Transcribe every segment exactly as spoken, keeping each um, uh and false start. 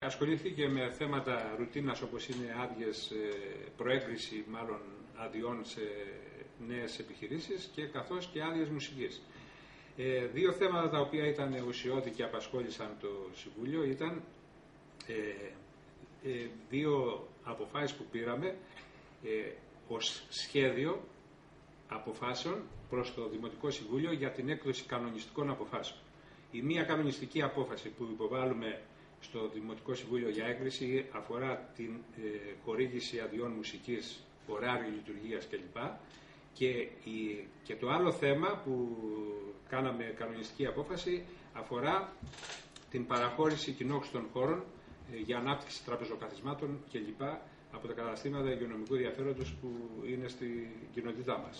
ασχολήθηκε με θέματα ρουτίνας όπως είναι άδειες, προέγκριση μάλλον αδειών σε νέες επιχειρήσεις και καθώς και άδειες μουσικής. Ε, δύο θέματα τα οποία ήταν ουσιώδη και απασχόλησαν το Συμβούλιο ήταν ε, ε, δύο αποφάσεις που πήραμε ε, ως σχέδιο αποφάσεων προς το Δημοτικό Συμβούλιο για την έκδοση κανονιστικών αποφάσεων. Η μία κανονιστική απόφαση που υποβάλλουμε στο Δημοτικό Συμβούλιο για έγκριση αφορά την ε, χορήγηση αδειών μουσικής, ωράριο λειτουργίας κλπ. Και, η, και το άλλο θέμα που κάναμε κανονιστική απόφαση αφορά την παραχώρηση κοινόχρηστων χώρων ε, για ανάπτυξη τραπεζοκαθισμάτων κλπ. Από τα καταστήματα υγειονομικού ενδιαφέροντος που είναι στην κοινότητά μας.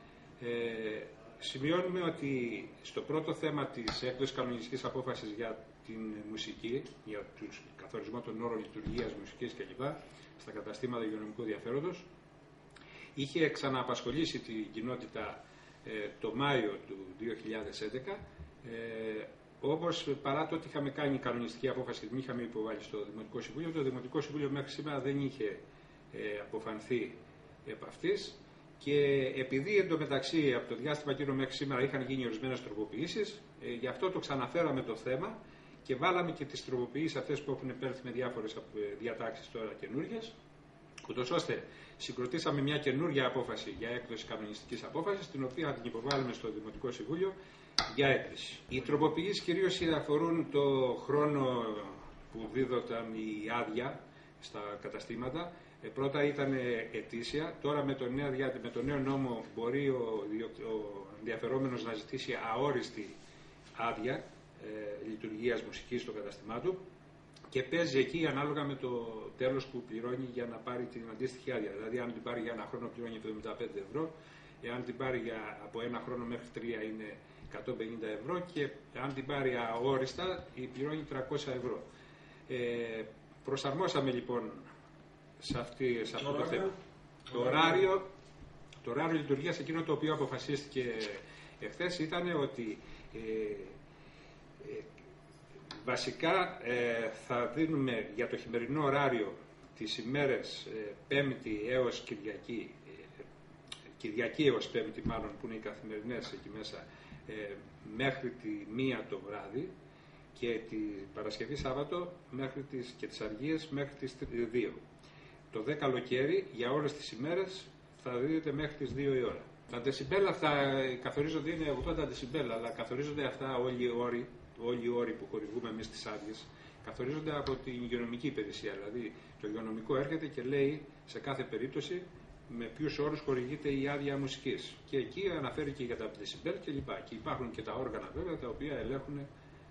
Ε, σημειώνουμε ότι στο πρώτο θέμα της έκδοσης κανονιστικής απόφασης για την μουσική, για τους καθορισμό των όρων λειτουργίας μουσικής κλπ. Στα καταστήματα υγειονομικού ενδιαφέροντος, είχε ξανααπασχολήσει την κοινότητα ε, το Μάιο του δύο χιλιάδες έντεκα, ε, όπως παρά το ότι είχαμε κάνει κανονιστική απόφαση και την είχαμε υποβάλει στο Δημοτικό Συμβούλιο, το Δημοτικό Συμβούλιο μέχρι σήμερα δεν είχε ε, αποφανθεί επ' αυτής. Και επειδή εντωμεταξύ από το διάστημα εκείνο μέχρι σήμερα είχαν γίνει ορισμένες τροποποιήσεις, ε, γι' αυτό το ξαναφέραμε το θέμα και βάλαμε και τις τροποποιήσεις αυτές που έχουν επέλθει με διάφορες διατάξεις τώρα καινούργιες, ούτως ώστε συγκροτήσαμε μια καινούργια απόφαση για έκδοση κανονιστικής απόφασης, την οποία θα την υποβάλουμε στο Δημοτικό Συμβούλιο για έγκριση. Οι τροποποιήσεις κυρίως αφορούν το χρόνο που δίδονταν η άδεια στα καταστήματα. Ε, πρώτα ήταν ετήσια, τώρα με το νέο, με το νέο νόμο μπορεί ο, ο ενδιαφερόμενος να ζητήσει αόριστη άδεια ε, λειτουργίας μουσικής στο καταστημά του και παίζει εκεί ανάλογα με το τέλος που πληρώνει για να πάρει την αντίστοιχη άδεια. Δηλαδή αν την πάρει για ένα χρόνο πληρώνει εβδομήντα πέντε ευρώ, εάν την πάρει για, από ένα χρόνο μέχρι τρία είναι εκατόν πενήντα ευρώ και αν την πάρει αόριστα πληρώνει τριακόσια ευρώ. Ε, προσαρμόσαμε λοιπόν σε, αυτή, σε αυτό το θέμα. Το ωράριο, το ωράριο λειτουργίας, εκείνο το οποίο αποφασίστηκε εχθές, ήταν ότι ε, ε, βασικά ε, θα δίνουμε για το χειμερινό ωράριο τις ημέρες ε, Πέμπτη έως Κυριακή, ε, Κυριακή έως Πέμπτη μάλλον, που είναι οι καθημερινές εκεί μέσα, ε, μέχρι τη μία το βράδυ και τη Παρασκευή Σάββατο μέχρι τις, και τις Αργίες μέχρι τις δύο. Το δε καλοκαίρι για όλες τις ημέρες θα δείτε μέχρι τις δύο η ώρα. Τα δεσιμπέλ αυτά καθορίζονται, είναι ογδόντα δεσιμπέλ, αλλά καθορίζονται αυτά όλοι οι όροι, όλοι οι όροι που χορηγούμε εμείς τις άδειες, καθορίζονται από την υγειονομική υπηρεσία. Δηλαδή το υγειονομικό έρχεται και λέει σε κάθε περίπτωση με ποιους όρους χορηγείται η άδεια μουσικής. Και εκεί αναφέρει και για τα δεσιμπέλ κλπ. Και υπάρχουν και τα όργανα βέβαια τα οποία ελέγχουν ε,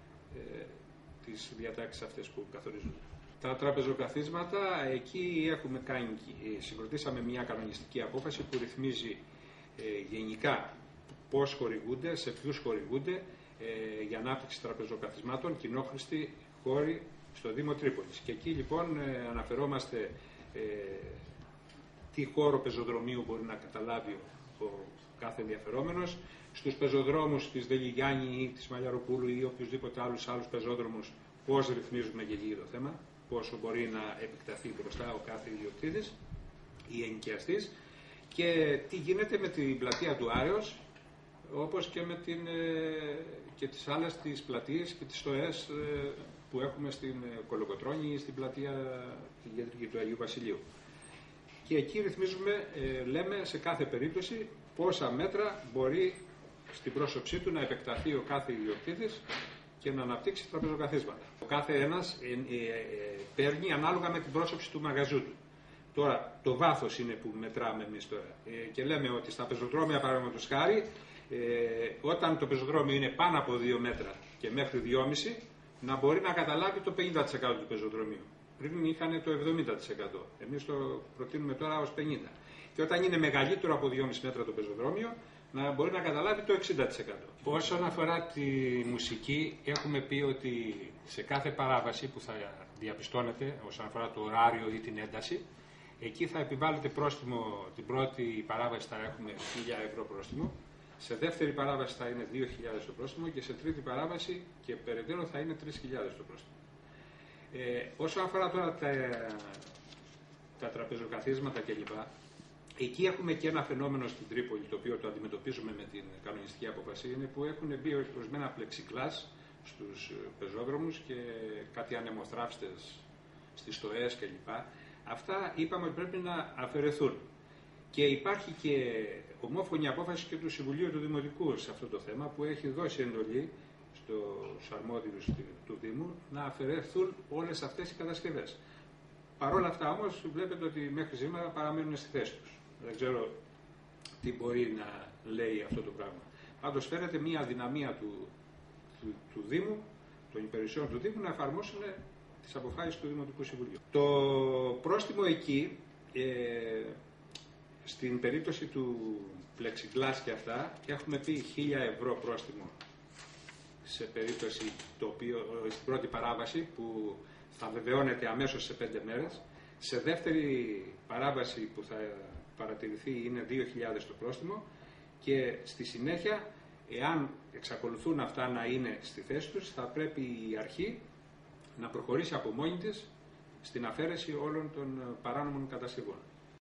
τις διατάξεις αυτές που καθορίζονται. Τα τραπεζοκαθίσματα, εκεί έχουμε κάνει, συγκροτήσαμε μια κανονιστική απόφαση που ρυθμίζει ε, γενικά πώς χορηγούνται, σε ποιους χορηγούνται ε, για ανάπτυξη τραπεζοκαθισμάτων, κοινόχρηστοι χώροι στο Δήμο Τρίπολης. Και εκεί λοιπόν ε, αναφερόμαστε ε, τι χώρο πεζοδρομίου μπορεί να καταλάβει ο, ο κάθε ενδιαφερόμενος, στους πεζοδρόμους της Δελιγιάννη ή της Μαλιαροπούλου ή οποιοδήποτε άλλους άλλους πεζόδρομους, πώς ρυθμίζουμε και εκεί το θέμα, πόσο μπορεί να επεκταθεί μπροστά ο κάθε ιδιοκτήτης ή ενοικιαστής και τι γίνεται με την πλατεία του Άρεως, όπως και με την, και τις άλλες τις πλατείες και τις στοές που έχουμε στην Κολοκοτρώνη ή στην πλατεία την κεντρική του Αγίου Βασιλείου. Και εκεί ρυθμίζουμε, λέμε σε κάθε περίπτωση πόσα μέτρα μπορεί στην πρόσωψή του να επεκταθεί ο κάθε ιδιοκτήτης και να αναπτύξει τραπεζοκαθίσματα. Ο κάθε ένας ε, ε, ε, παίρνει ανάλογα με την πρόσωψη του μαγαζού του. Τώρα, το βάθος είναι που μετράμε εμείς τώρα. Ε, και λέμε ότι στα πεζοδρόμια, παραδείγματος χάρη, ε, όταν το πεζοδρόμιο είναι πάνω από δύο μέτρα και μέχρι δυόμισι, να μπορεί να καταλάβει το πενήντα τοις εκατό του πεζοδρομίου. Πριν είχαν το εβδομήντα τοις εκατό. Εμείς το προτείνουμε τώρα ως πενήντα τοις εκατό. Και όταν είναι μεγαλύτερο από δυόμισι μέτρα το πεζοδρόμιο, να μπορεί να καταλάβει το εξήντα τοις εκατό. Όσον αφορά τη μουσική, έχουμε πει ότι σε κάθε παράβαση που θα διαπιστώνεται, όσον αφορά το ωράριο ή την ένταση, εκεί θα επιβάλλεται πρόστιμο, την πρώτη παράβαση θα έχουμε χίλια ευρώ πρόστιμο, σε δεύτερη παράβαση θα είναι δύο χιλιάδες το πρόστιμο και σε τρίτη παράβαση και περαιτέρω θα είναι τρεις χιλιάδες το πρόστιμο. Ε, όσον αφορά τώρα τα, τα τραπεζοκαθίσματα κλπ. Εκεί έχουμε και ένα φαινόμενο στην Τρίπολη, το οποίο το αντιμετωπίζουμε με την κανονιστική απόφαση, είναι που έχουν μπει ορισμένα πλεξικλάς στους πεζόδρομους και κάτι ανεμοθράυστες στις στοές κλπ. Αυτά είπαμε ότι πρέπει να αφαιρεθούν. Και υπάρχει και ομόφωνη απόφαση και του Συμβουλίου του Δημοτικού σε αυτό το θέμα, που έχει δώσει εντολή στους αρμόδιους του Δήμου να αφαιρεθούν όλες αυτές οι κατασκευές. Παρ' όλα αυτά όμως βλέπετε ότι μέχρι σήμερα παραμένουν στη θέση τους. Δεν ξέρω τι μπορεί να λέει αυτό το πράγμα. Πάντως φαίνεται μια αδυναμία του, του, του Δήμου, των υπηρεσιών του Δήμου, να εφαρμόσουν τις αποφάσεις του Δημοτικού Συμβουλίου. Το πρόστιμο εκεί, ε, στην περίπτωση του πλεξιγκλάς και αυτά, έχουμε πει χίλια ευρώ πρόστιμο σε περίπτωση το οποίο, στην πρώτη παράβαση που θα βεβαιώνεται αμέσως σε πέντε μέρες. Σε δεύτερη παράβαση που θα παρατηρηθεί είναι δύο χιλιάδες το πρόστιμο και στη συνέχεια, εάν εξακολουθούν αυτά να είναι στη θέση τους, θα πρέπει η αρχή να προχωρήσει από μόνη της στην αφαίρεση όλων των παράνομων κατασκευών.